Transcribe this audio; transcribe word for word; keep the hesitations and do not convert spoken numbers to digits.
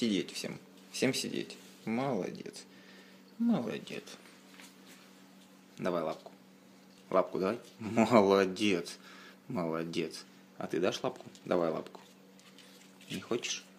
сидеть всем. Всем сидеть. Молодец. Молодец. Давай лапку. Лапку давай. Молодец. Молодец. А ты дашь лапку? Давай лапку. Не хочешь?